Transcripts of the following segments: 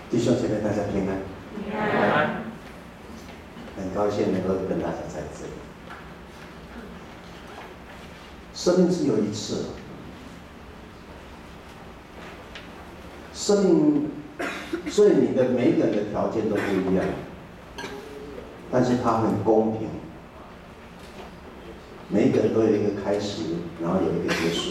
弟兄姐妹，大家平安。 平安。 很高兴能够跟大家在这里。生命只有一次，生命，所以你的每一个人的条件都不一样，但是它很公平，每一个人都有一个开始，然后有一个结束。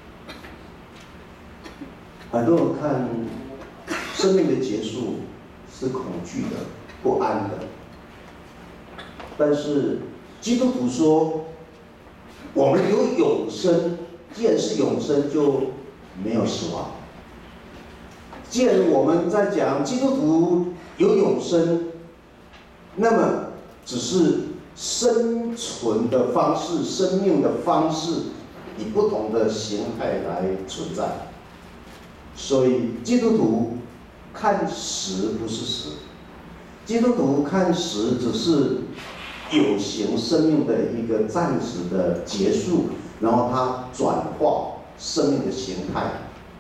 很多人看生命的结束是恐惧的、不安的，但是基督徒说，我们有永生，既然是永生，就没有死亡。既然我们在讲基督徒有永生，那么只是生存的方式、生命的方式以不同的形态来存在。所以基督徒看死不是死，基督徒看死只是有形生命的一个暂时的结束，然后它转化生命的形态，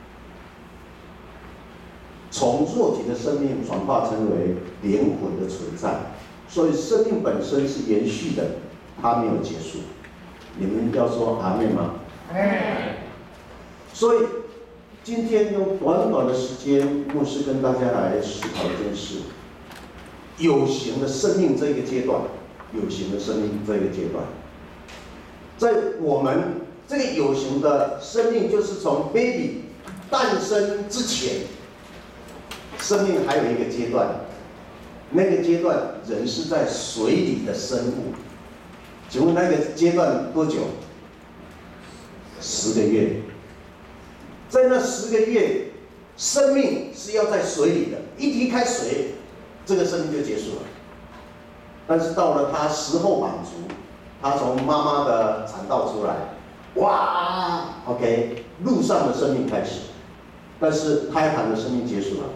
从肉体的生命转化成为灵魂的存在。所以生命本身是延续的，它没有结束。你们要说阿们吗？所以今天用短短的时间，牧师跟大家来思考一件事：有形的生命这个阶段，有形的生命这个阶段，在我们这个有形的生命，就是从 baby 诞生之前，生命还有一个阶段，那个阶段人是在水里的生物。请问那个阶段多久？10个月。在那10个月，生命是要在水里的，一离开水，这个生命就结束了。但是到了他时候满足，他从妈妈的产道出来，哇 ，OK， 路上的生命开始，但是胎盘的生命结束了。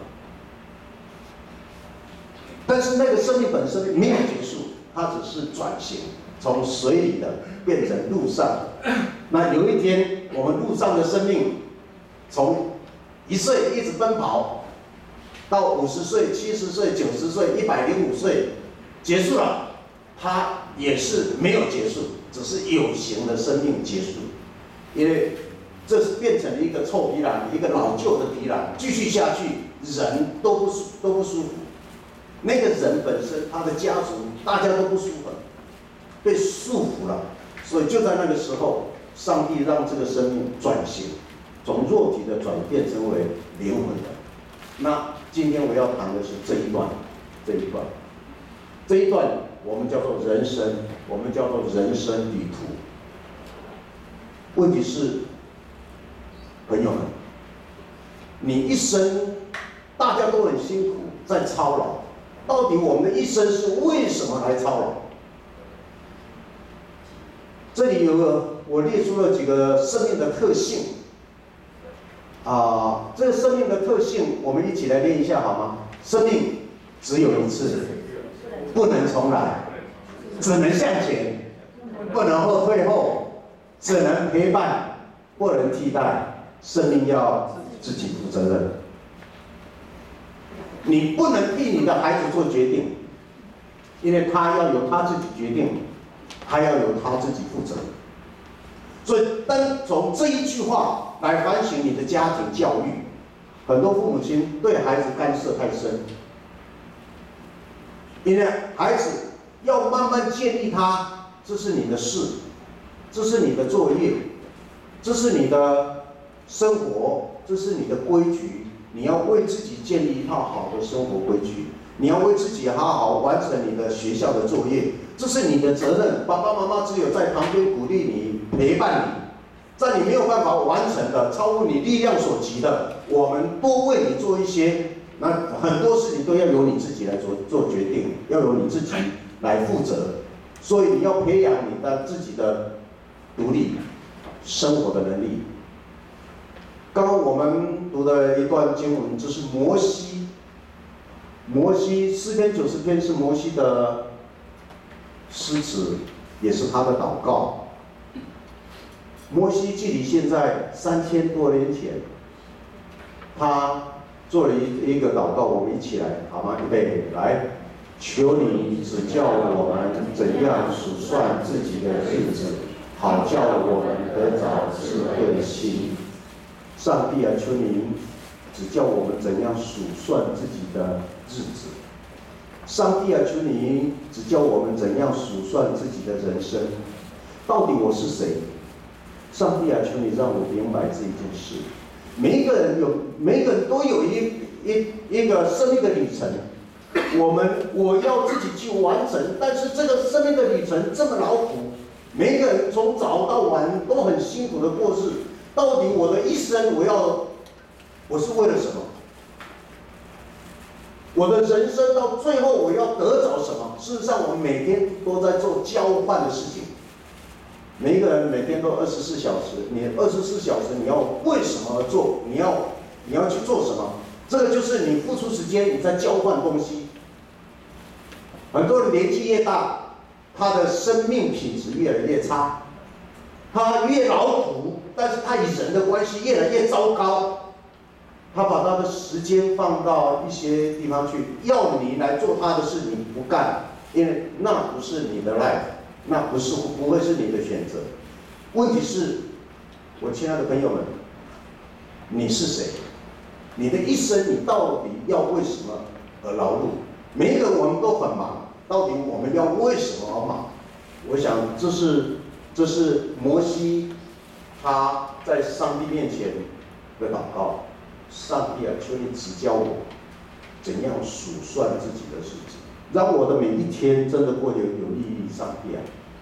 但是那个生命本身没有结束，它只是转型，从水里的变成路上的。那有一天，我们路上的生命从1岁一直奔跑，到50岁、70岁、90岁、105岁，结束了，它也是没有结束，只是有形的生命结束。因为这是变成了一个臭皮囊，一个老旧的皮囊，继续下去，人都不舒服。那个人本身，他的家族，大家都不舒服，被束缚了。所以就在那个时候，上帝让这个生命转型，从肉体的转变成为灵魂的。那今天我要谈的是这一段我们叫做人生，我们叫做人生旅途。问题是，朋友们，你一生大家都很辛苦，在操劳，到底我们的一生是为什么来操劳？这里我列出了几个生命的特性。这个生命的特性，我们一起来练一下好吗？生命只有一次，不能重来，只能向前，不能退后，只能陪伴，不能替代。生命要自己负责任。你不能替你的孩子做决定，因为他要由他自己决定，他要由他自己负责。所以，单从这一句话来反省你的家庭教育，很多父母亲对孩子干涉太深，因为孩子要慢慢建立他，这是你的事，这是你的作业，这是你的生活，这是你的规矩，你要为自己建立一套好的生活规矩，你要为自己好好完成你的学校的作业，这是你的责任。爸爸妈妈只有在旁边鼓励你，陪伴你，在你没有办法完成的、超乎你力量所及的，我们多为你做一些。那很多事情都要由你自己来做决定，要由你自己来负责。所以你要培养你的自己的独立生活的能力。刚刚我们读的一段经文，这是摩西诗篇90篇是摩西的诗词，也是他的祷告。摩西距离现在3000多年前，他做了一个祷告，我们一起来好吗？预备，来，求你指教我们怎样数算自己的日子，好叫我们得着智慧的心。上帝啊，求你指教我们怎样数算自己的日子。上帝啊，求你指教我们怎样数算自己的人生。到底我是谁？上帝啊，求你让我明白这一件事。每一个人都有一个生命的旅程，我要自己去完成，但是这个生命的旅程这么劳苦，每一个人从早到晚都很辛苦的过日。到底我的一生我是为了什么？我的人生到最后我要得着什么？事实上，我们每天都在做交换的事情。每一个人每天都24小时，你24小时你要为什么而做？你要去做什么？这个就是你付出时间，你在交换东西。很多人年纪越大，他的生命品质越来越差，他越劳苦，但是他与人的关系越来越糟糕。他把他的时间放到一些地方去，要你来做他的事，你不干，因为那不是你的 life， 那不会是你的选择。问题是，我亲爱的朋友们，你是谁？你的一生，你到底要为什么而劳碌？每一个我们都很忙，到底我们要为什么而忙？我想这是摩西他在上帝面前的祷告。上帝啊，求你指教我怎样数算自己的日子，让我的每一天真的过得有意义。上帝啊，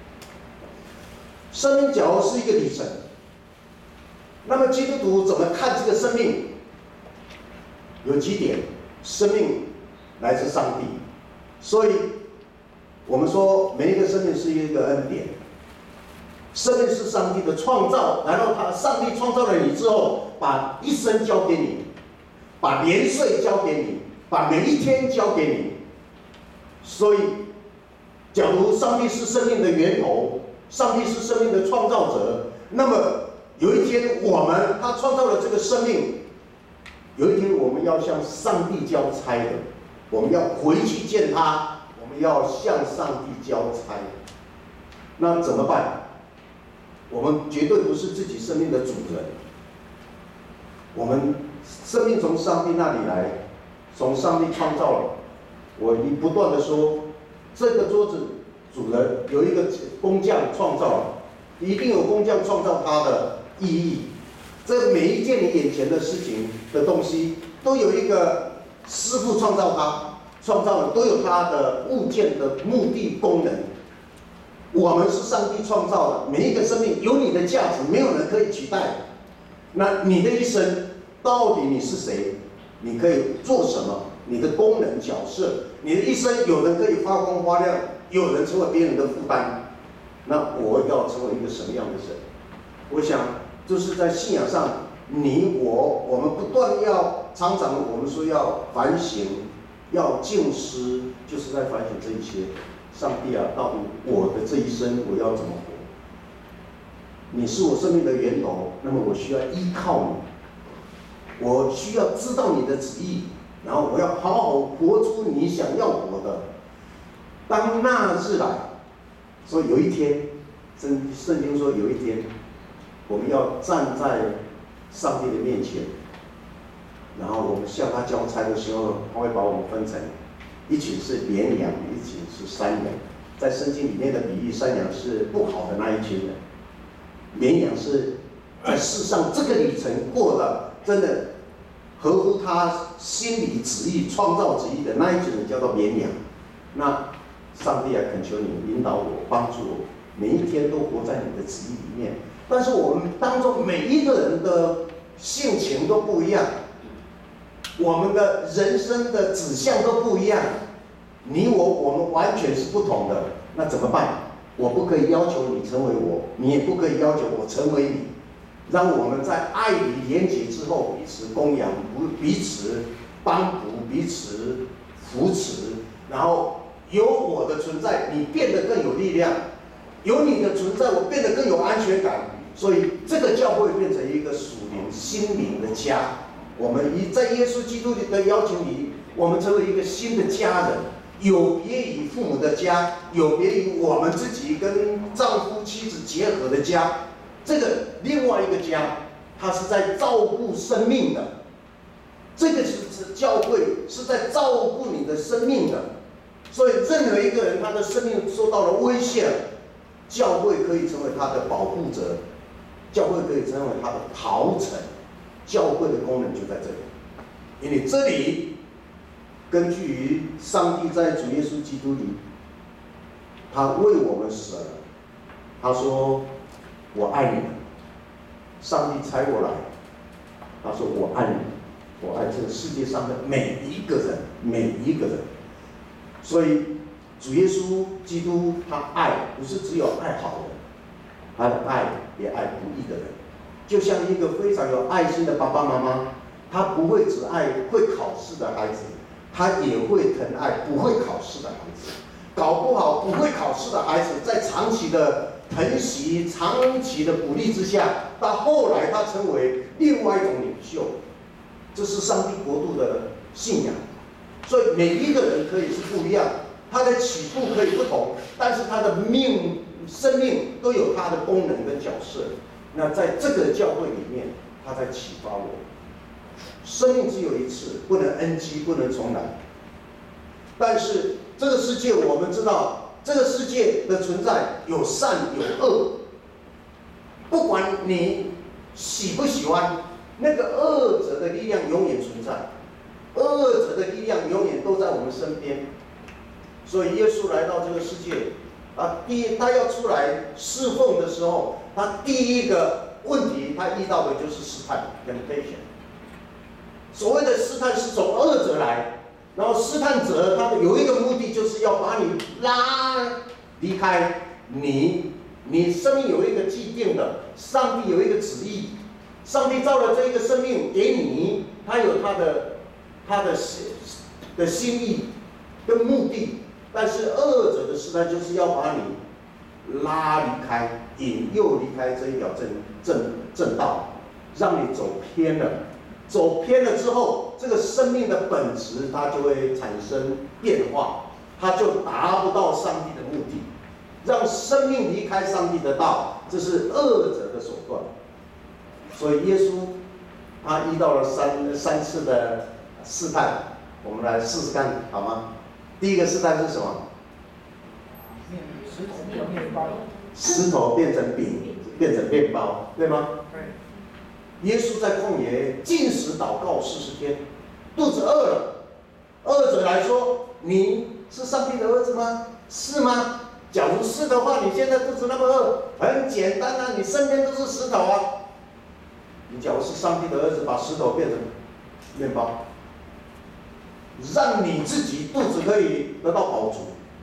生命假如是一个旅程，那么基督徒怎么看这个生命？有几点：生命来自上帝，所以我们说每一个生命是一个恩典。生命是上帝的创造，然后上帝创造了你之后，把一生交给你，把年岁交给你，把每一天交给你。所以，假如上帝是生命的源头，上帝是生命的创造者，那么有一天他创造了这个生命，有一天我们要向上帝交差的，我们要回去见他，我们要向上帝交差。那怎么办？我们绝对不是自己生命的主人，我们生命从上帝那里来，从上帝创造了。我不断的说，这个桌子主人有一个工匠创造了，一定有工匠创造它的意义。这每一件你眼前的事情的东西，都有一个师傅创造它，创造了都有它的物件的目的功能。我们是上帝创造的，每一个生命有你的价值，没有人可以取代。那你的一生，到底你是谁？你可以做什么？你的功能角色，你的一生，有人可以发光发亮，有人成为别人的负担。那我要成为一个什么样的人？我想，就是在信仰上，我们不断要常常我们说要反省，要静思，就是在反省这一些。上帝啊，到底我的这一生我要怎么活？你是我生命的源头，那么我需要依靠你，我需要知道你的旨意，然后我要好好活出你想要活的。当那日来，说有一天，圣经说有一天，我们要站在上帝的面前，然后我们向他交差的时候，他会把我们分成一群是绵羊，一群是山羊。在圣经里面的比喻，山羊是不好的那一群人，绵羊是在世上这个旅程过的真的合乎他心里旨意、创造旨意的那一群人，叫做绵羊。那上帝啊，恳求你引导我、帮助我，每一天都活在你的旨意里面。但是我们当中每一个人的性情都不一样，我们的人生的指向都不一样，我们完全是不同的。那怎么办？我不可以要求你成为我，你也不可以要求我成为你。让我们在爱里连结之后，彼此供养，彼此帮扶，彼此扶持，然后有我的存在，你变得更有力量；有你的存在，我变得更有安全感。所以这个教会变成一个属灵心灵的家。 我们在耶稣基督的邀请里，我们成为一个新的家人，有别于父母的家，有别于我们自己跟丈夫妻子结合的家。这个另外一个家，它是在照顾生命的。这个是教会是在照顾你的生命的。所以任何一个人他的生命受到了威胁，教会可以成为他的保护者，教会可以成为他的逃城。教会的功能就在这里，因为这里根据于上帝在主耶稣基督里，他为我们死了。他说：“我爱你们。”上帝差我来，他说：“我爱你们，我爱这个世界上的每一个人，每一个人。”所以主耶稣基督他爱不是只有爱好人，他的爱也爱不义的人。就像一个非常有爱心的爸爸妈妈，他不会只爱会考试的孩子，他也会疼爱不会考试的孩子。搞不好不会考试的孩子，在长期的疼惜、长期的鼓励之下，到后来他成为另外一种领袖。这是上帝国度的信仰。所以每一个人可以是不一样，他的起步可以不同，但是他的生命都有他的功能跟角色。那在这个教会里面，他在启发我。生命只有一次，不能 NG， 不能重来。但是这个世界，我们知道，这个世界的存在有善有恶。不管你喜不喜欢，那个恶者的力量永远存在，恶者的力量永远都在我们身边。所以耶稣来到这个世界。他要出来侍奉的时候，他第一个问题他遇到的就是试探 temptation。所谓的试探是从恶者来，然后试探者他有一个目的，就是要把你拉离开你生命有一个既定的，上帝有一个旨意，上帝造了这一个生命给你，他有他的心意跟目的。但是恶者的试探就是要把你拉离开、引诱离开这一条正道，让你走偏了。走偏了之后，这个生命的本质它就会产生变化，它就达不到上帝的目的，让生命离开上帝的道，这是恶者的手段。所以耶稣他遇到了三次的试探，我们来试试看，好吗？第一个试探是什么？石头变成饼，变成面包，对吗？对。耶稣在旷野禁食祷告40天，肚子饿了。恶者来说：“你是上帝的儿子吗？是吗？假如是的话，你现在肚子那么饿，很简单啊，你身边都是石头啊。你假如是上帝的儿子，把石头变成面包。”让你自己肚子可以得到饱足，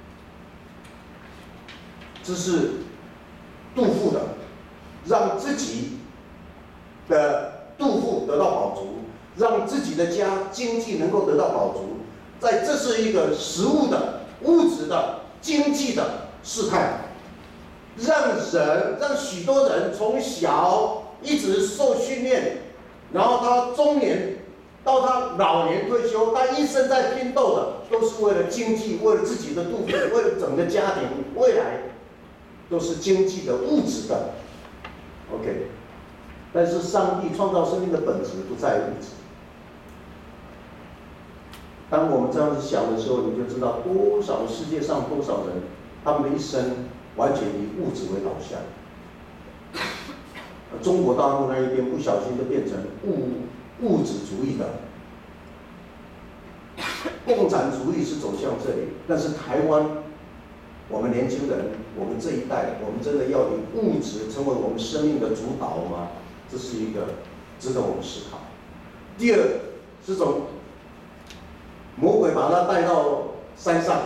这是肚腹的，让自己的肚腹得到饱足，让自己的家经济能够得到饱足。这是一个实物的、物质的、经济的试探，让许多人从小一直受训练，然后他中年。到他老年退休，他一生在拼斗的，都是为了经济，为了自己的肚腹，为了整个家庭未来，都是经济的、物质的。OK， 但是上帝创造生命的本质不在物质。当我们这样子想的时候，你就知道世界上多少人，他们的一生完全以物质为导向。中国大陆那一边不小心就变成物质主义的，共产主义是走向这里，但是台湾，我们年轻人，我们这一代，我们真的要以物质成为我们生命的主导吗？这是一个值得我们思考。第二，这种魔鬼把他带到山上，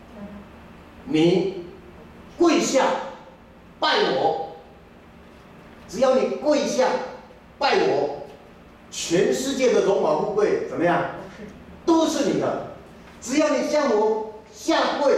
你跪下拜我，只要你跪下拜我。全世界的荣华富贵怎么样？都是你的。只要你向我下跪，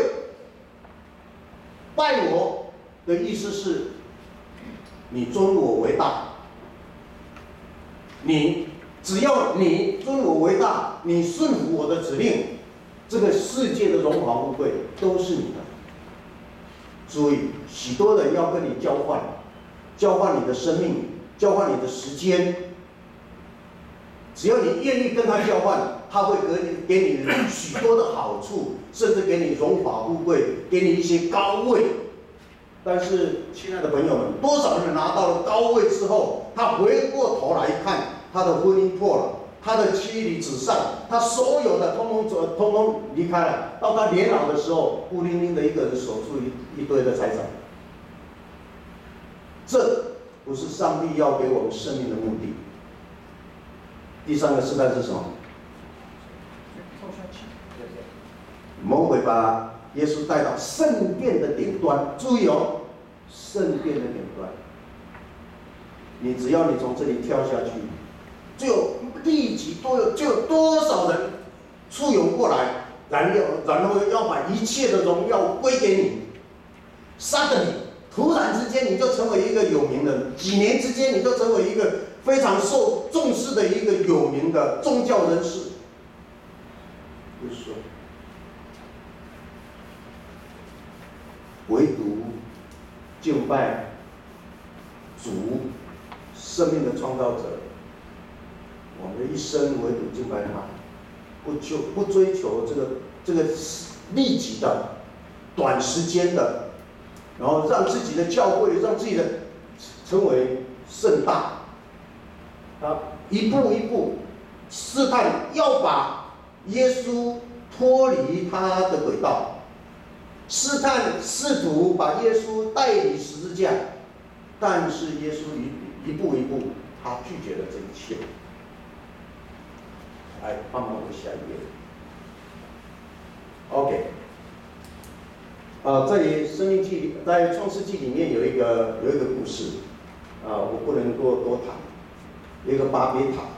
拜我的意思是，你尊我为大，你只要你尊我为大，你顺服我的指令，这个世界的荣华富贵都是你的。所以许多人要跟你交换，交换你的生命，交换你的时间。只要你愿意跟他交换，他会给你许多的好处，甚至给你荣华富贵，给你一些高位。但是，亲爱的朋友们，多少人拿到了高位之后，他回过头来看，他的婚姻破了，他的妻离子散，他所有的通通离开了。到他年老的时候，孤零零的一个人守住一堆的财产。这不是上帝要给我们生命的目的。第三个试探是什么？魔鬼把耶稣带到圣殿的顶端，注意哦，圣殿的顶端。只要你从这里跳下去，就立即就有多少人簇拥过来，然后要把一切的荣耀归给你，杀了你。突然之间你就成为一个有名的人，几年之间你就成为一个非常受重视的一个有名的宗教人士。就是说，唯独敬拜主生命的创造者，我们的一生唯独敬拜他，不追求这个立即的、短时间的，然后让自己的教会、让自己的成为盛大。一步一步试探，要把耶稣脱离他的轨道，试图把耶稣带离十字架，但是耶稣一步一步，他拒绝了这一切。来，帮忙我下一页。OK。在创世纪里面有一个故事，我不能多谈。有一个巴别塔，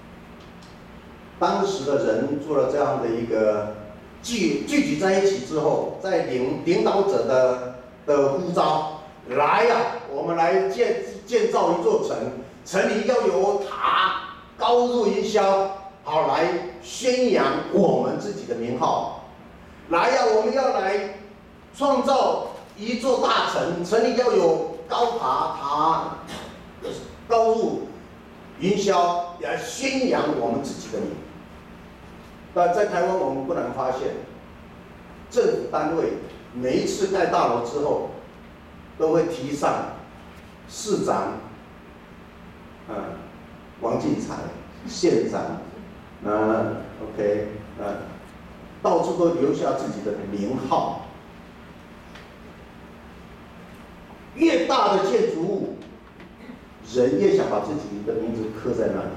当时的人做了这样的一个聚集在一起之后，在领导者的呼召，来呀，我们来建造一座城，城里要有塔，高入云霄，好来宣扬我们自己的名号。来呀，我们要来创造一座大城，城里要有高塔高入云霄，来宣扬我们自己的名。但在台湾，我们不难发现，政府单位每一次盖大楼之后，都会提上市长，王进才，县长，OK，到处都留下自己的名号。越大的建筑物，人越想把自己的名字刻在那里，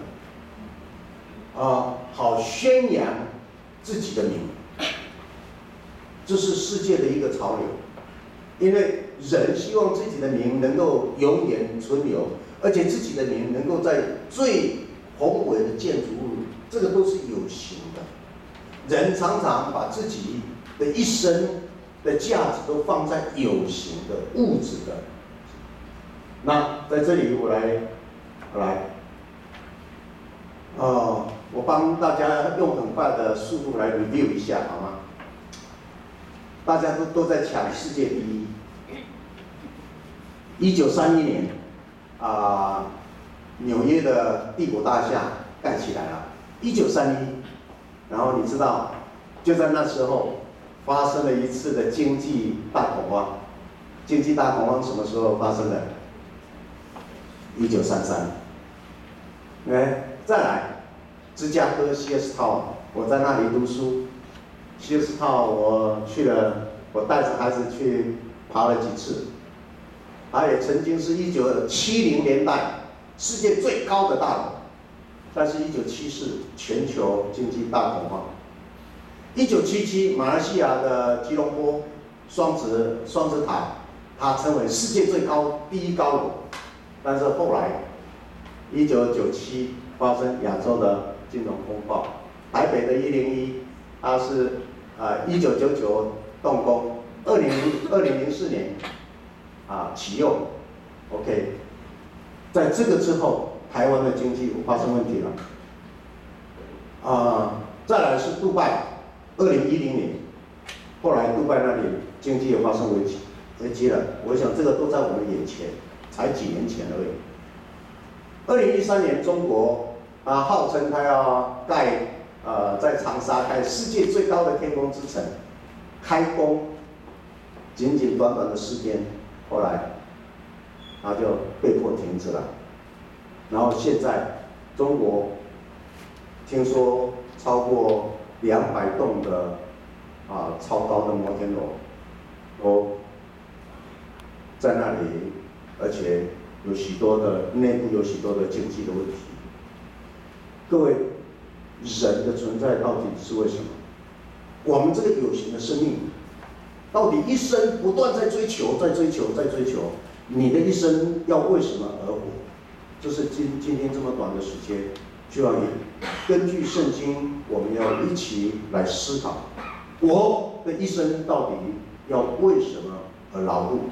好宣扬自己的名。这是世界的一个潮流，因为人希望自己的名能够永远存留，而且自己的名能够在最宏伟的建筑物，这个都是有形的。人常常把自己的一生的价值都放在有形的物质的。那在这里我帮大家用很快的速度来 review 一下，好吗？大家都在抢世界第一。1931年，纽约的帝国大厦盖起来了。1931，然后你知道，就在那时候发生了一次的经济大恐慌。经济大恐慌什么时候发生的？1933。再来，芝加哥西尔斯套，我在那里读书。西尔斯套我去了，我带着孩子去爬了几次。它也曾经是1970年代世界最高的大楼，但是1974全球经济大恐慌。1977马来西亚的吉隆坡双子塔，它成为世界最高第一高楼，但是后来1997发生亚洲的金融风暴，台北的101，它是1999动工，2004年启用 ，OK， 在这个之后，台湾的经济发生问题了， 再来是杜拜，2010年，后来杜拜那里经济也发生危机了，我想这个都在我们眼前，才几年前而已。2013年，中国号称它要盖在长沙盖世界最高的天空之城，开工，仅仅短短的10天，后来它就被迫停止了。然后现在中国听说超过200栋的超高的摩天楼都在那里，而且有许多的内部有许多的经济的问题。各位，人的存在到底是为什么？我们这个有形的生命，到底一生不断在追求，在追求，在追求，你的一生要为什么而活？这是今天这么短的时间，就要根据圣经，我们要一起来思考，我的一生到底要为什么而劳碌？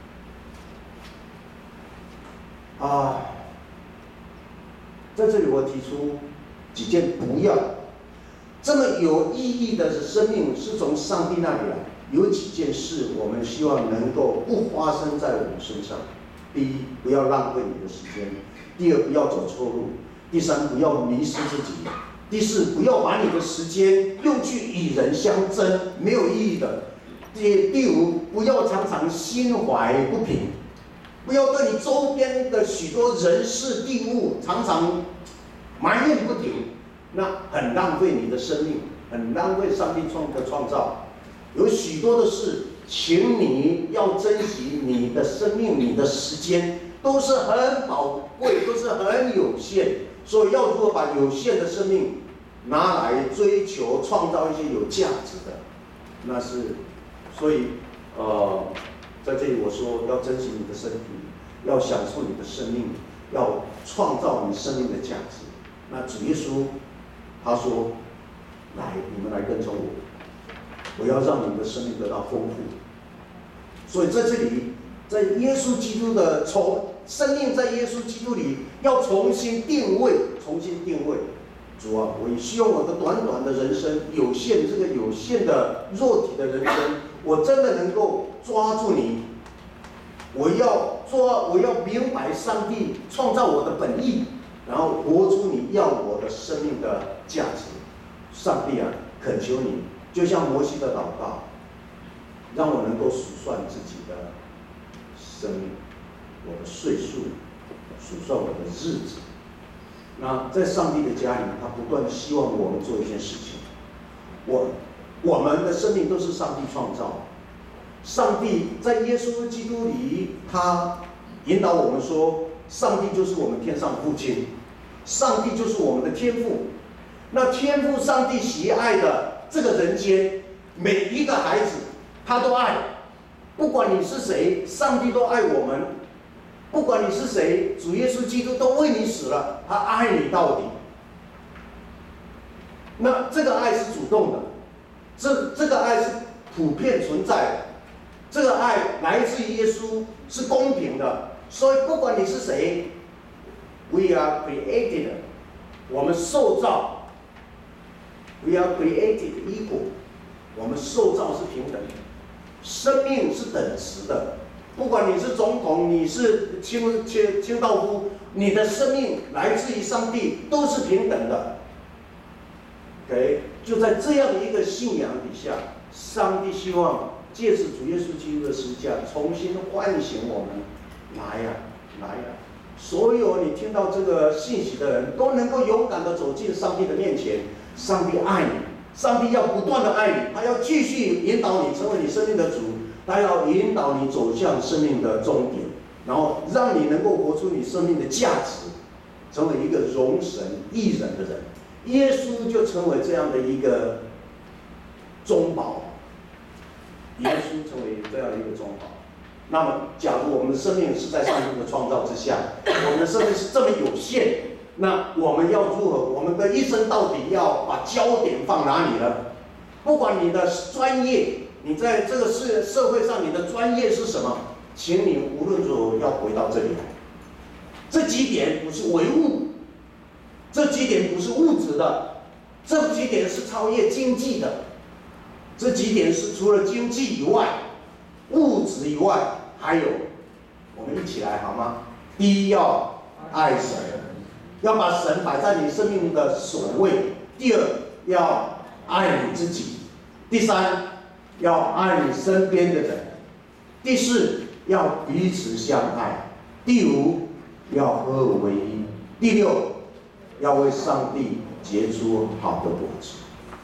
在这里我提出几件不要这么有意义的生命是从上帝那里来，有几件事我们希望能够不发生在我们身上。第一，不要浪费你的时间；第二，不要走错路；第三，不要迷失自己；第四，不要把你的时间用去与人相争，没有意义的；第五，不要常常心怀不平，不要对你周边的许多人事地物常常埋怨不停，那很浪费你的生命，很浪费上帝的创造。有许多的事，请你要珍惜你的生命，你的时间都是很宝贵，都是很有限，所以要如何把有限的生命拿来追求创造一些有价值的，那是所以在这里我说要珍惜你的身体，要享受你的生命，要创造你生命的价值。那主耶稣他说：“来，你们来跟从我，我要让你们的生命得到丰富。”所以在这里，在耶稣基督的生命在耶稣基督里要重新定位，重新定位。主啊，我也希望我的短短的人生，有限这个有限的肉体的人生，我真的能够抓住你。我要明白上帝创造我的本意，然后活出你要我的生命的价值。上帝啊，恳求你，就像摩西的祷告，让我能够数算自己的生命，我的岁数，数算我的日子。那在上帝的家里，他不断希望我们做一件事情。我们的生命都是上帝创造。上帝在耶稣基督里，他引导我们说，上帝就是我们天上的父亲，上帝就是我们的天父。那天父上帝喜爱的这个人间，每一个孩子他都爱，不管你是谁，上帝都爱我们。不管你是谁，主耶稣基督都为你死了，他爱你到底。那这个爱是主动的，这个爱是普遍存在的，这个爱来自于耶稣，是公平的。所以不管你是谁 ，We are created， 我们受造 ，We are created equal， 我们受造是平等的，生命是等值的。不管你是总统，你是清道夫，你的生命来自于上帝，都是平等的。OK， 就在这样的一个信仰底下，上帝希望借着主耶稣基督的十字架，重新唤醒我们，来呀，来呀！所有你听到这个信息的人都能够勇敢地走进上帝的面前。上帝爱你，上帝要不断地爱你，他要继续引导你成为你生命的主。他要引导你走向生命的终点，然后让你能够活出你生命的价值，成为一个荣神益人的人。耶稣就成为这样的一个中保，耶稣成为这样的一个中保。那么，假如我们的生命是在上帝的创造之下，我们的生命是这么有限，那我们要如何？我们的一生到底要把焦点放哪里呢？不管你的专业。你在这个社会上，你的专业是什么？请你无论如何要回到这里来。这几点不是唯物，这几点不是物质的， 这几点是超越经济的，这几点是除了经济以外，物质以外，还有，我们一起来好吗？第一要爱神，要把神摆在你生命的首位。第二要爱你自己。第三要爱你身边的人。第四要彼此相爱。第五要合而为一。第六要为上帝结出好的果子。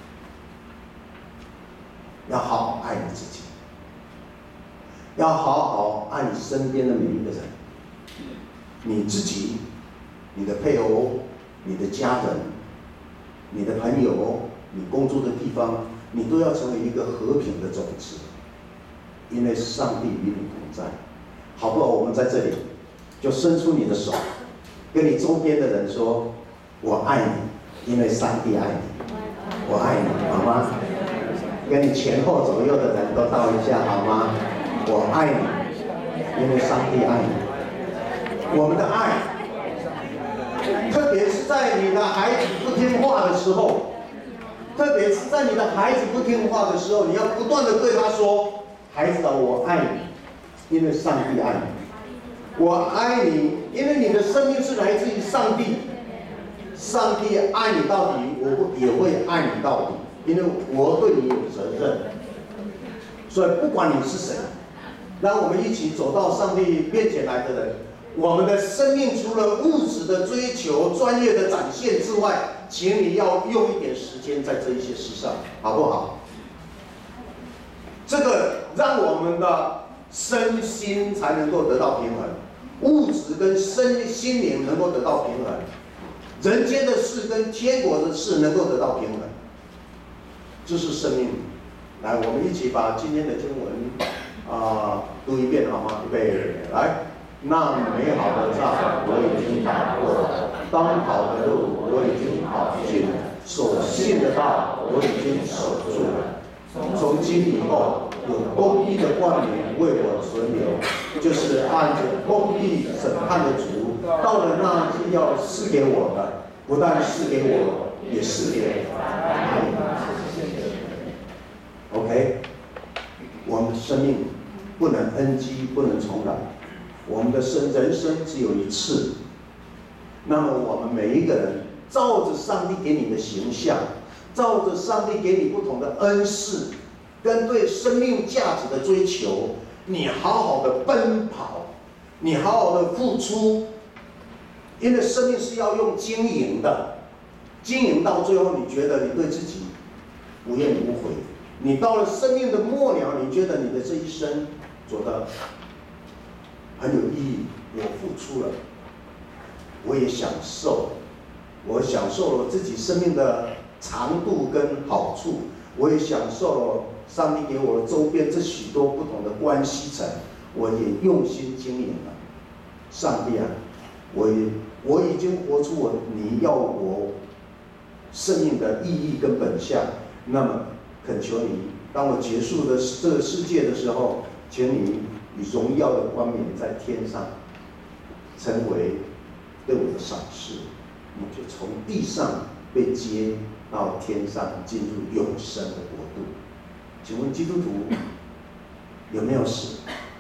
要好好爱你自己，要好好爱你身边的每一个人，你自己、你的配偶、你的家人、你的朋友、你工作的地方，你都要成为一个和平的种子，因为上帝与你同在，好不好？我们在这里就伸出你的手，跟你周边的人说：“我爱你，因为上帝爱你，我爱你，好吗？”跟你前后左右的人都道一下好吗？我爱你，因为上帝爱你。我们的爱，特别是在你的孩子不听话的时候，特别是在你的孩子不听话的时候，你要不断的对他说：“孩子啊，我爱你，因为上帝爱你。我爱你，因为你的生命是来自于上帝。上帝爱你到底，我也会爱你到底。”因为我对你有责任，所以不管你是谁，让我们一起走到上帝面前来的人，我们的生命除了物质的追求、专业的展现之外，请你要用一点时间在这一些事上，好不好？这个让我们的身心才能够得到平衡，物质跟心灵能够得到平衡，人间的事跟天国的事能够得到平衡。这是生命。来，我们一起把今天的经文读一遍好吗？预备，来。那美好的仗我已经打过了，当跑的路我已经跑尽了，所信的道我已经守住了。从今以后，有公义的冠冕为我存留，就是按着公义审判的主，到了那日要赐给我的，不但赐给我，也赐给爱你。OK， 我们的生命不能 NG， 不能重来。我们的人生只有一次，那么我们每一个人照着上帝给你的形象，照着上帝给你不同的恩赐，跟对生命价值的追求，你好好的奔跑，你好好的付出，因为生命是要用经营的，经营到最后，你觉得你对自己无怨无悔。你到了生命的末了，你觉得你的这一生做得很有意义，我付出了，我也享受，我享受了自己生命的长度跟好处，我也享受了上帝给我的周边这许多不同的关系层，我也用心经营了。上帝啊，我已经活出你要我生命的意义跟本相，那么恳求你，当我结束的这个世界的时候，请你以荣耀的冠冕在天上，成为对我的赏识，你就从地上被接到天上，进入永生的国度。请问基督徒有没有死？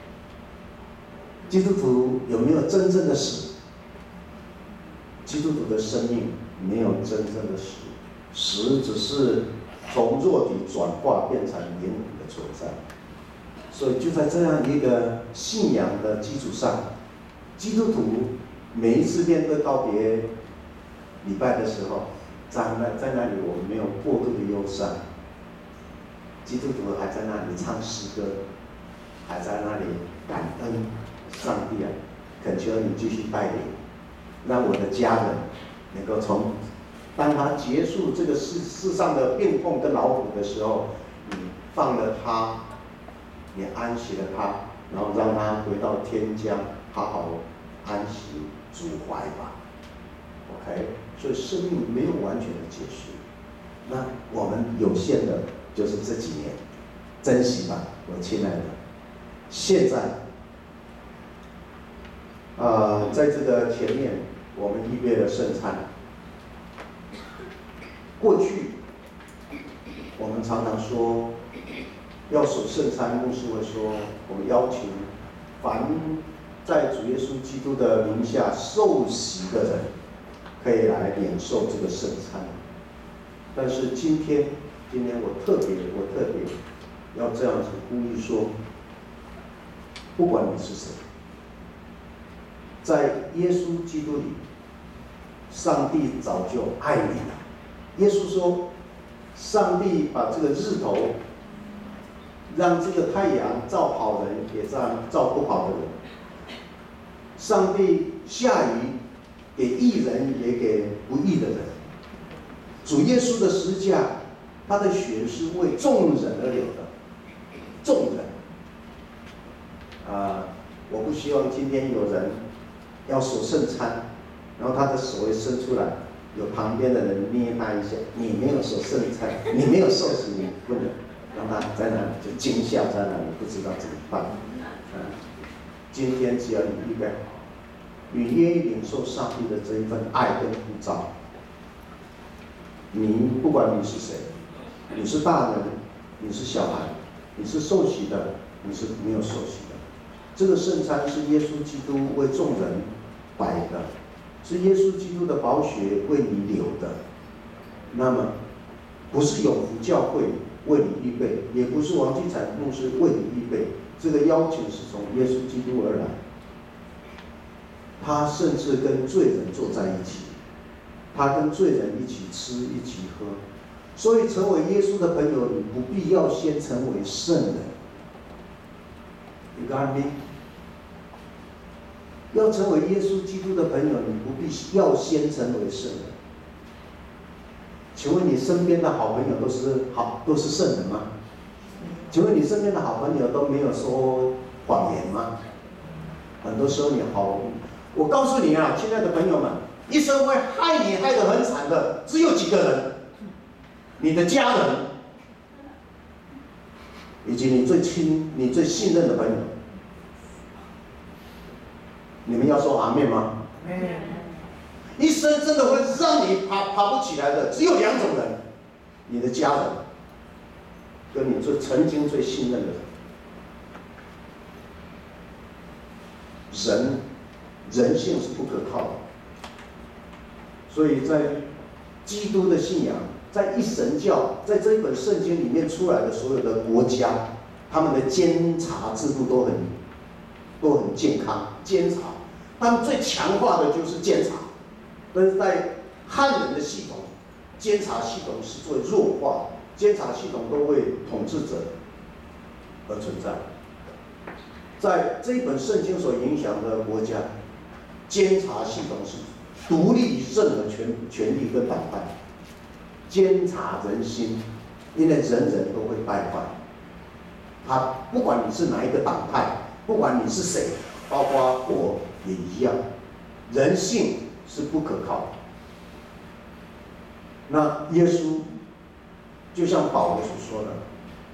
基督徒有没有真正的死？基督徒的生命没有真正的死，死只是从肉体转化变成灵魂的存在。所以就在这样一个信仰的基础上，基督徒每一次面对告别礼拜的时候，在那里我们没有过度的忧伤，基督徒还在那里唱诗歌，还在那里感恩上帝啊，恳求你继续带领，让我的家人能够当他结束这个世上的病痛跟劳苦的时候，你放了他，你安息了他，然后让他回到天家，好好安息主怀吧。OK， 所以生命没有完全的结束。那我们有限的就是这几年，珍惜吧，我亲爱的。现在，在这个前面，我们预备了圣餐。 过去我们常常说要守圣餐，牧师会说我们邀请凡在主耶稣基督的名下受洗的人，可以来领受这个圣餐。但是今天我特别要这样子呼吁说，不管你是谁，在耶稣基督里，上帝早就爱你了。耶稣说，上帝把这个日头让这个太阳照好人，也照不好的人。上帝下雨给义人，也给不义的人。主耶稣的十字架，他的血是为众人而流的。众人，我不希望今天有人要守圣餐，然后他的手一伸出来，有旁边的人捏他一下，你没有守圣餐，你没有受洗，你不能让他在那里就惊吓在那里，不知道怎么办。今天只要你预备好，你愿意领受上帝的这一份爱跟呼召，你不管你是谁，你是大人，你是小孩，你是受洗的，你是没有受洗的，这个圣餐是耶稣基督为众人摆的，是耶稣基督的宝血为你流的。那么不是永福教会为你预备，也不是王继产牧师为你预备，这个邀请是从耶稣基督而来。他甚至跟罪人坐在一起，他跟罪人一起吃一起喝。所以成为耶稣的朋友，你不必要先成为圣人。You got me？ 要成为耶稣基督的朋友，你不必要先成为圣人。请问你身边的好朋友都是圣人吗？请问你身边的好朋友都没有说谎言吗？很多时候我告诉你啊，亲爱的朋友们，一生会害你害得很惨的只有几个人，你的家人，以及你最信任的朋友。你们要说阿们吗？一生真的会让你爬不起来的只有两种人，你的家人跟你曾经最信任的人。人性是不可靠的，所以在基督的信仰，在一神教，在这一本圣经里面出来的所有的国家，他们的监察制度都很健康。监察，他们最强化的就是监察，但是在汉人的系统，监察系统是最弱化，监察系统都为统治者而存在。在这一本圣经所影响的国家，监察系统是独立于任何权力跟党派，监察人心，因为人人都会败坏。他不管你是哪一个党派，不管你是谁，包括我也一样，人性是不可靠的。那耶稣就像保罗所说的，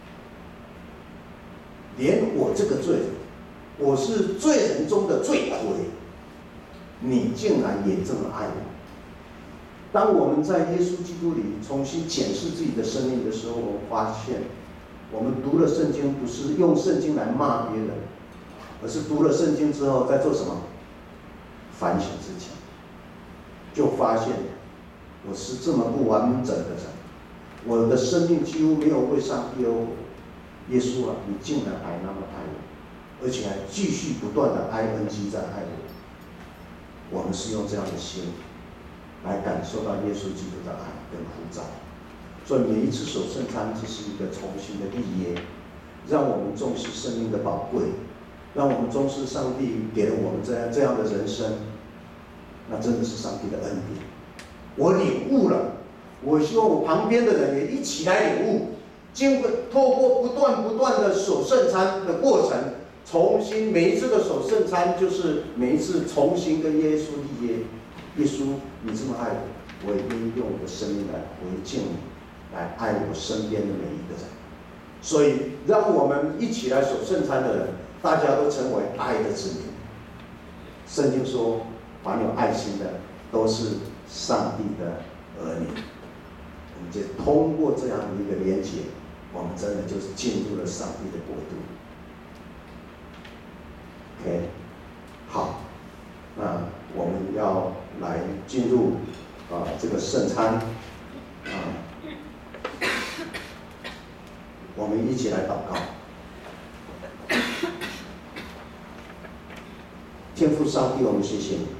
连我这个罪人，我是罪人中的罪魁，你竟然也这么爱我。当我们在耶稣基督里重新检视自己的生命的时候，我们发现，我们读了圣经不是用圣经来骂别人，而是读了圣经之后在做什么？反省自己，就发现我是这么不完整的人，我的生命几乎没有为上帝而活。耶稣啊，你竟然还那么爱我，而且还继续不断的ING在爱我。我们是用这样的心来感受到耶稣基督的爱跟呼召。所以每一次守圣餐，这是一个重新的立约，让我们重视生命的宝贵，让我们重视上帝给了我们这样的人生，那真的是上帝的恩典。我领悟了，我希望我旁边的人也一起来领悟，透过不断的守圣餐的过程，重新每一次的守圣餐，就是每一次重新跟耶稣立约。耶稣，你这么爱我，我也愿意用我的生命来回敬你，来爱我身边的每一个人。所以，让我们一起来守圣餐的人，大家都成为爱的子民。圣经说，凡有爱心的，都是上帝的儿女。我们就通过这样的一个连结，我们真的就是进入了上帝的国度。OK， 好，那我们要来进入这个圣餐我们一起来祷告。天父上帝，我们谢谢你，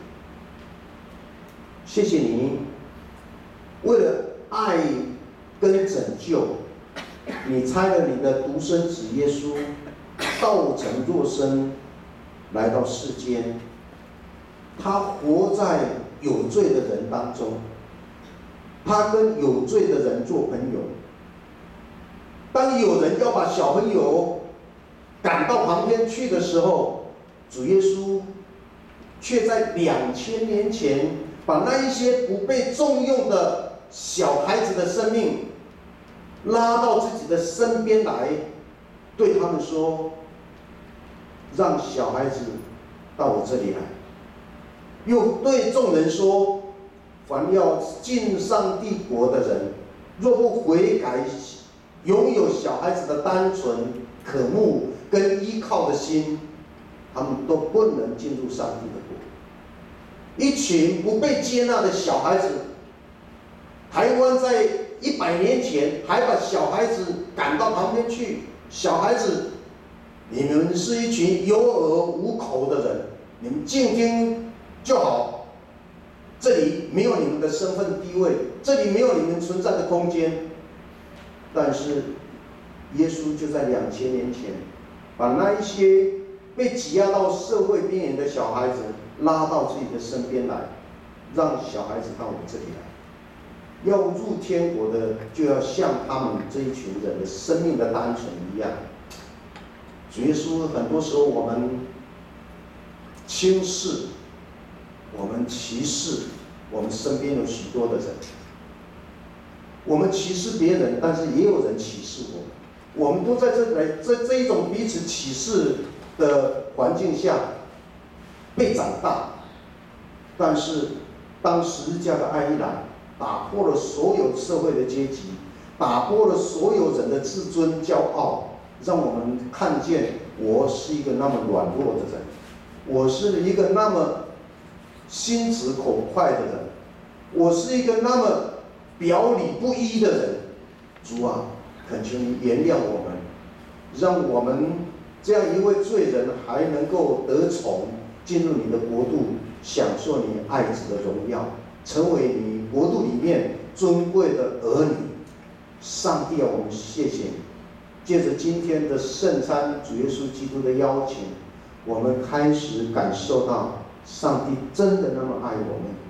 谢谢你为了爱跟拯救，你差了你的独生子耶稣道成肉身来到世间，他活在有罪的人当中，他跟有罪的人做朋友。当有人要把小朋友赶到旁边去的时候，主耶稣却在2000年前把那一些不被重用的小孩子的生命拉到自己的身边来，对他们说：让小孩子到我这里来。又对众人说：凡要进上帝国的人，若不悔改，拥有小孩子的单纯、渴慕跟依靠的心，他们都不能进入上帝的国。一群不被接纳的小孩子，台湾在100年前还把小孩子赶到旁边去。小孩子，你们是一群有耳无口的人，你们静听就好。这里没有你们的身份地位，这里没有你们存在的空间。但是耶稣就在2000年前，把那一些被挤压到社会边缘的小孩子拉到自己的身边来，让小孩子到我这里来。要入天国的，就要像他们这一群人的生命的单纯一样。主耶稣，很多时候我们轻视，我们歧视我们身边有许多的人。我们歧视别人，但是也有人歧视我们。我们都在这一种彼此歧视的环境下被长大。但是当十字架的爱一来，打破了所有社会的阶级，打破了所有人的自尊骄傲，让我们看见我是一个那么软弱的人，我是一个那么心直口快的人，我是一个那么表里不一的人。主啊，恳求你原谅我们，让我们这样一位罪人还能够得宠，进入你的国度，享受你爱子的荣耀，成为你国度里面尊贵的儿女。上帝啊，我们谢谢你。借着今天的圣餐，主耶稣基督的邀请，我们开始感受到上帝真的那么爱我们。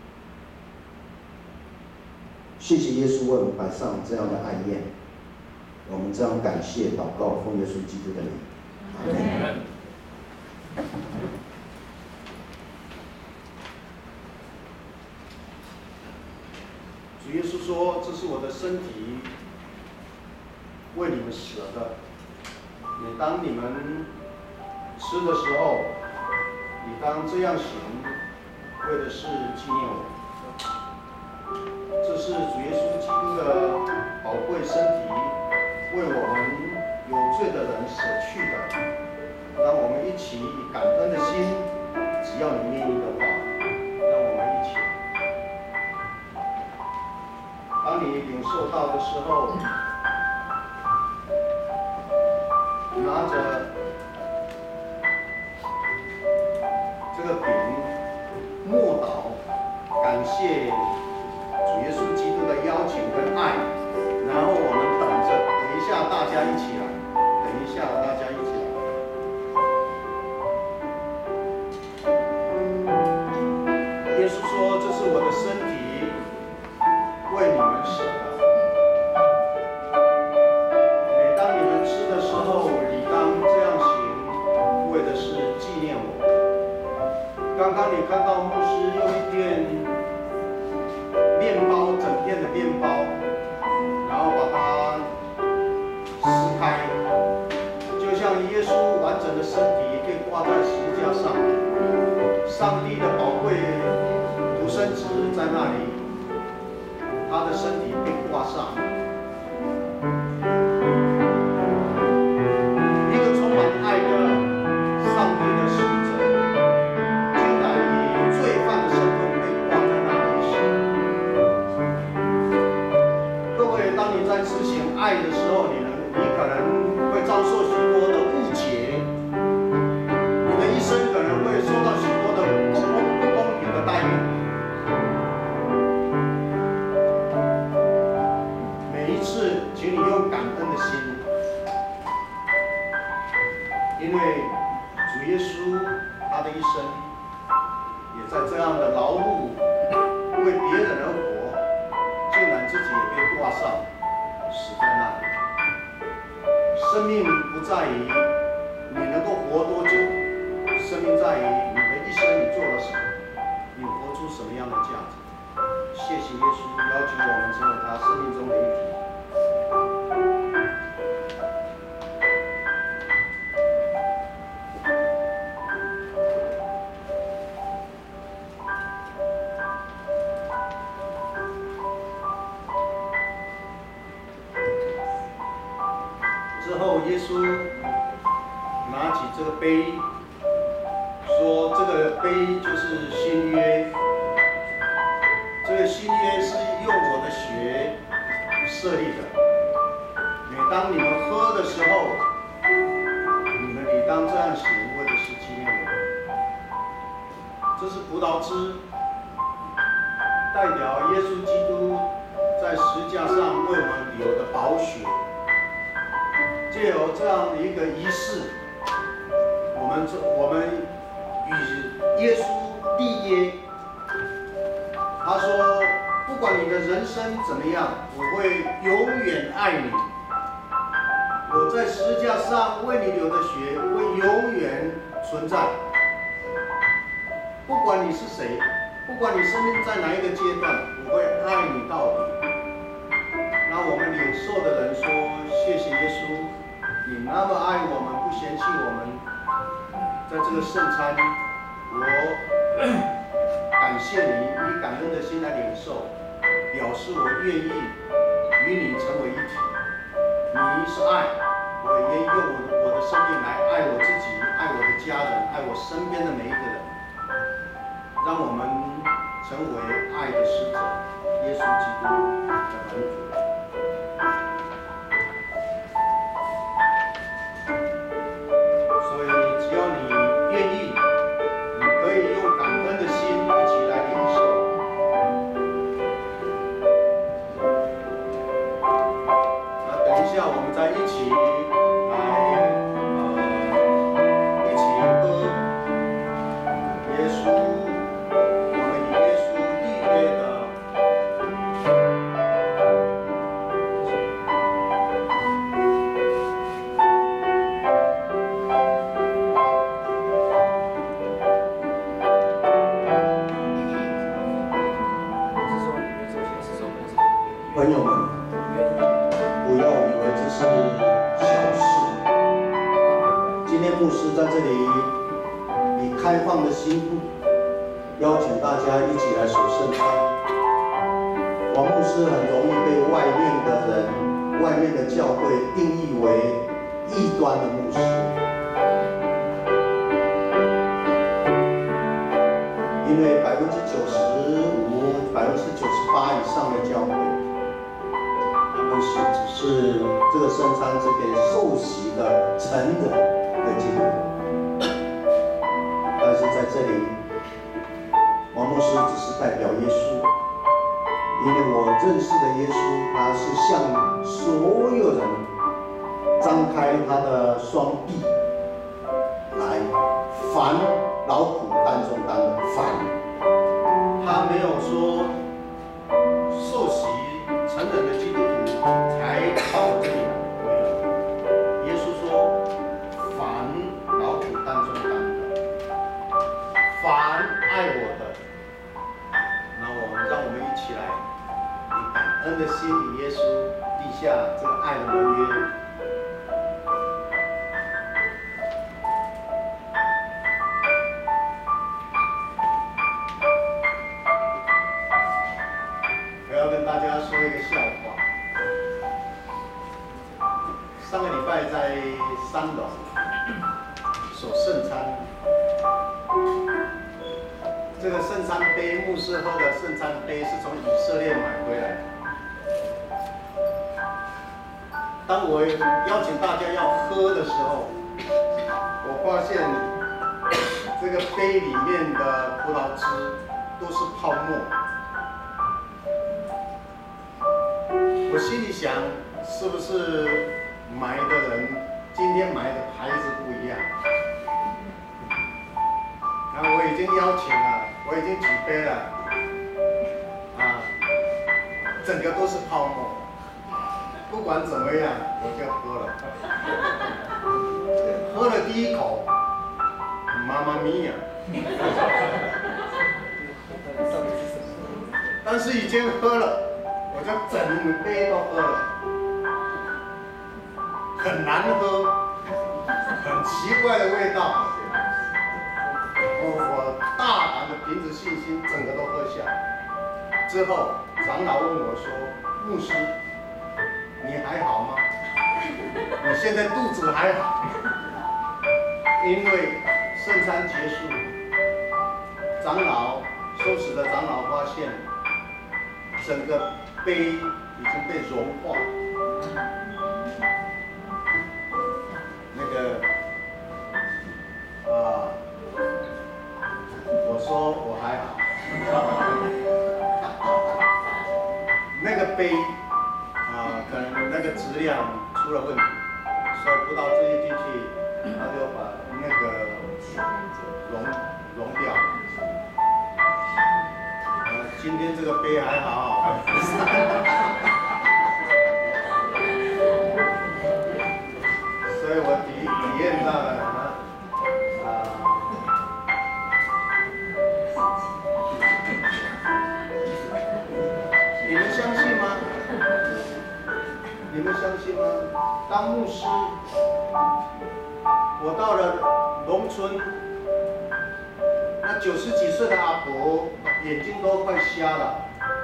谢谢耶稣为我们摆上这样的爱宴，我们这样感谢祷告，奉耶稣基督的名，阿门。主耶稣说：“这是我的身体，为你们舍的。每当你们吃的时候，你当这样行，为的是纪念我。这是主耶稣基督的宝贵身体，为我们有罪的人舍去的。让我们一起以感恩的心，只要你愿意的话，让我们一起。当你领受到的时候，拿着这个饼，默祷，感谢主耶稣基督的邀请跟爱，然后我们等着，等一下大家一起来，等一下大家一起来。耶稣说：“这是我的身体，为你们舍的。每当你们吃的时候，理当这样行，为的是纪念我。”刚刚你看到牧师用一片面包，整片的面包，然后把它撕开， 挂上。一个充满爱的上帝的使者，竟然以罪犯的身份被挂在那里时，各位，当你在执行爱的时候，你可能会遭受许多的误解，你的一生可能会受到许多的不公平的待遇。每一次，请你用感恩的心，因为主耶稣他的一生也在这样的劳碌为别人而活，竟然自己也被挂上死在那里。生命不在于你能够活多久，生命在于你的一生你做了什么，你活出什么样的价值。谢谢耶稣邀请我们成为他生命中的一体。之后，耶稣拿起这个杯，说：“这个杯就是新约，这个新约是用我的血设立的。每当你们喝的时候，你们理当这样行，为的是纪念我。这是葡萄汁，代表耶稣基督在十字架上为我们流的宝血。借由这样的一个仪式，我们与耶稣立约。他说，不管你的人生怎么样，我会永远爱你。我在十字架上为你流的血会永远存在。不管你是谁，不管你生命在哪一个阶段，我会爱你到底。那我们领受的人说：谢谢耶稣，你那么爱我们，不嫌弃我们。在这个圣餐，我感谢你，以感恩的心来领受，表示我愿意与你成为一体。你是爱，我也愿意用我的生命来爱我自己，爱我的家人，爱我身边的每一个人。让我们成为爱的使者，耶稣基督的门徒。所以，只要你愿意，你可以用感恩的心一起来领受。那等一下，我们再一起来，一起喝耶稣。朋友们，不要以为这是小事。今天牧师在这里以开放的心，邀请大家一起来守圣餐。王牧师很容易被外面的人、外面的教会定义为异端的牧师，因为95%、98%以上的教会。只是这个圣餐只给受洗的成人的基督徒，但是在这里，王牧师只是代表耶稣，因为我认识的耶稣，他是向所有人张开他的双臂，来凡劳苦担重担的凡，他没有说受洗成人的基督徒才到我这里来，没有。耶稣说，凡劳苦担重担的，凡爱我的，那让我们一起来，以感恩的心与耶稣立下这个爱的盟约。我要跟大家说一个笑话。 上个礼拜在3楼守圣餐，这个圣餐杯，牧师喝的圣餐杯是从以色列买回来的。当我邀请大家要喝的时候，我发现这个杯里面的葡萄汁都是泡沫。我心里想，是不是买的人今天买的牌子不一样？然后我已经邀请了，我已经举杯了，整个都是泡沫。不管怎么样，我就喝了。喝了第一口，妈妈咪呀！但是已经喝了，我就整杯都喝了，很难喝，很奇怪的味道。我大胆的凭着信心，整个都喝下。之后，长老问我说：“牧师，你还好吗？你现在肚子还好？”因为圣餐结束，收拾的长老发现，整个杯已经被融化。我说我还好。那个杯可能那个质量出了问题，所以葡萄汁一进去，它就把那个溶掉。今天这个杯还好。所以我体验到了你们相信吗？你们相信吗？当牧师，我到了农村，那90几岁的阿婆眼睛都快瞎了，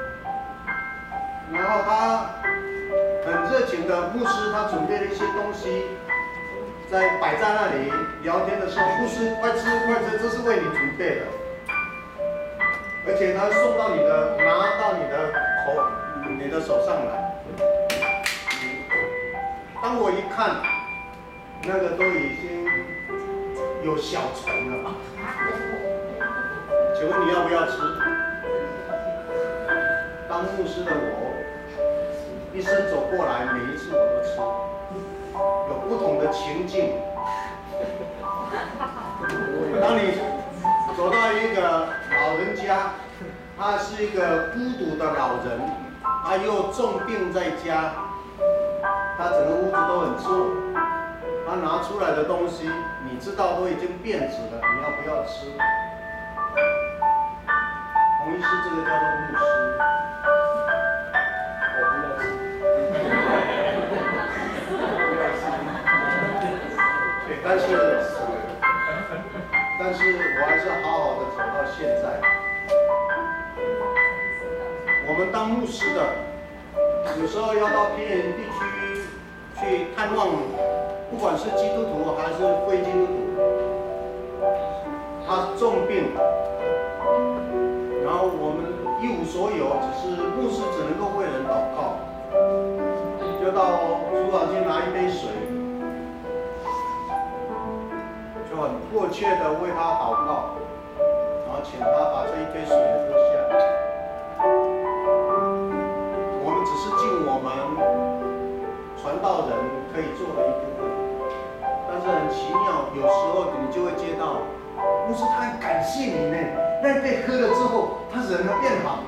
然后他很热情的牧师，他准备了一些东西，摆在那里聊天的时候，牧师快吃快吃，这是为你准备的，而且他送到拿到你的手上来。当我一看，那个都已经有小虫了。请问你要不要吃？当牧师的我，一生走过来，每一次我都吃，有不同的情境。当你走到一个老人家，他是一个孤独的老人，他又重病在家，他整个屋子都很臭，他拿出来的东西，你知道都已经变质了，你要不要吃？洪医师，这个叫做牧师，我不要吃。对，但是我还是好好的走到现在。我们当牧师的，有时候要到偏远地区去探望，不管是基督徒还是非基督徒，他重病，然后我们一无所有，牧师只能够为人祷告，就到厨房去拿一杯水，就很迫切的为他祷告，然后请他把这一杯水喝下。我们只是尽我们传道人可以做的一部分，但是很奇妙，有时候你就会接到，牧师他很感谢你呢，那杯喝了之后，他人会变好。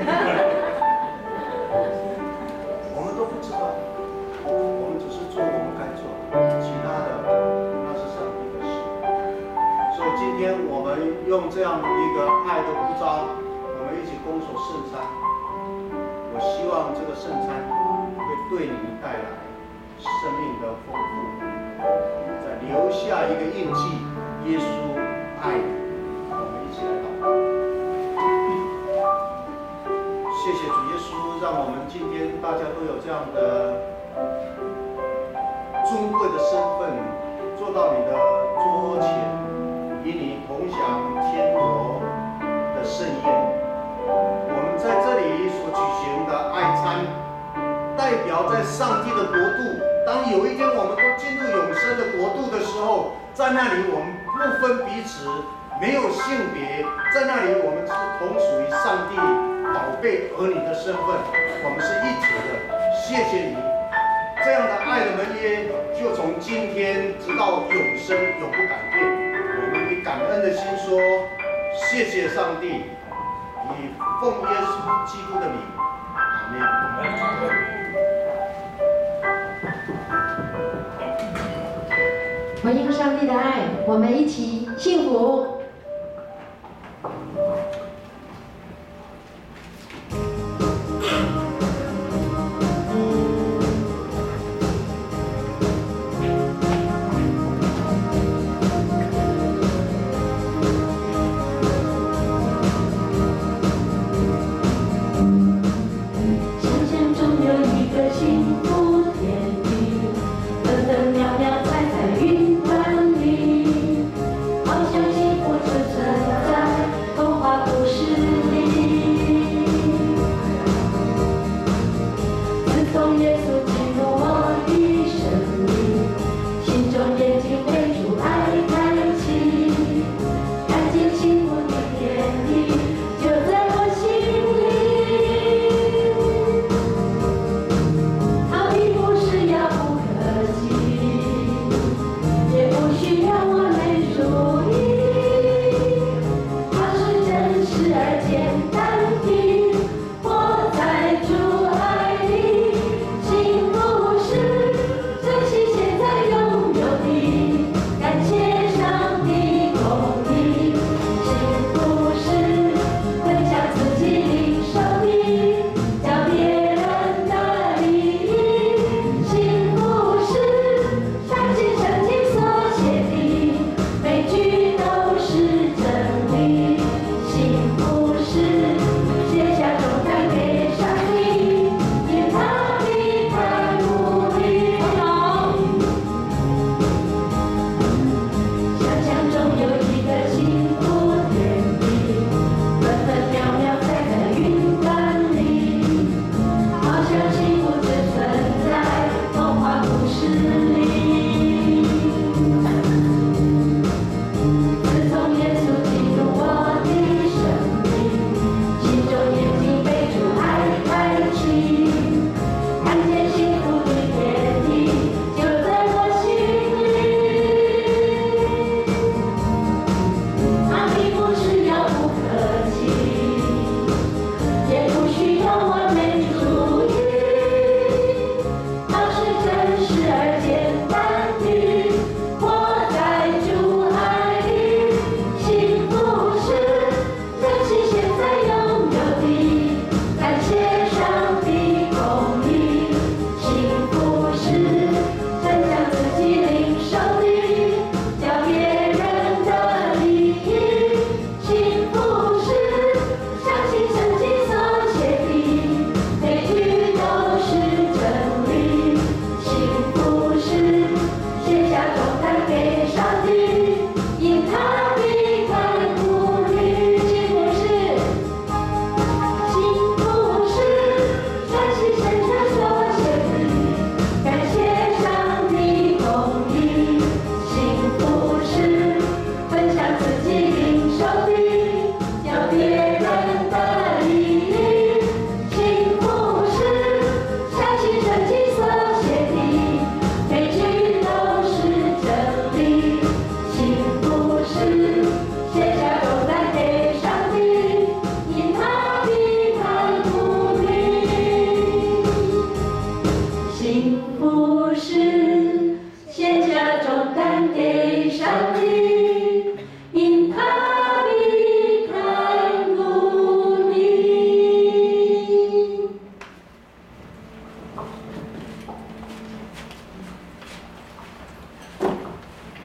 我们都不知道，我们只是做我们该做的，其他的那是上帝的事。所以今天我们用这样的一个爱的呼召，我们一起攻守圣餐。我希望这个圣餐会对你们带来生命的丰富，再留下一个印记，耶稣爱你。我们一起来祷告。谢谢主耶稣，让我们今天大家都有这样的尊贵的身份，坐到你的桌前，与你同享天国的盛宴。我们在这里所举行的爱餐，代表在上帝的国度。当有一天我们都进入永生的国度的时候，在那里我们不分彼此，没有性别，在那里我们是同属于上帝宝贝儿女的身份，我们是一体的。谢谢你，这样的爱的盟约就从今天直到永生永不改变。我们以感恩的心说，谢谢上帝，以奉耶稣基督的名，阿们。 回应上帝的爱，我们一起幸福。耶稣。